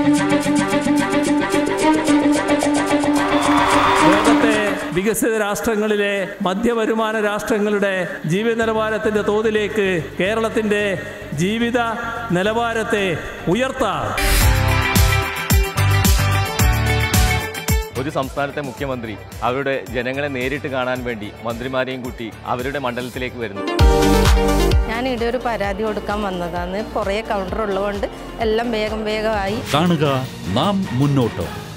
ലോകത്തെ വികസിത രാഷ്ട്രങ്ങളിലെ മധ്യവരുമാന രാഷ്ട്രങ്ങളുടെ ജീവിത നിലവാരത്തിൻ്റെ തോതിലേക്ക് കേരളത്തിൻ്റെ ജീവിത നിലവാരത്തെ ഉയർത്താം. ഒരു സംസ്ഥാനത്തെ മുഖ്യമന്ത്രി അവരുടെ ജനങ്ങളെ നേരിട്ട് കാണാൻ വേണ്ടി മന്ത്രിമാരെയും കൂട്ടി അവരുടെ മണ്ഡലത്തിലേക്ക് വരുന്നു. ഞാൻ ഇവിടെ ഒരു പരാതി കൊടുക്കാൻ വന്നതാണ്. കുറേ കൗണ്ടർ ഉള്ളതുകൊണ്ട് എല്ലാം വേഗമായി. കാണുക നാം മുന്നോട്ട്.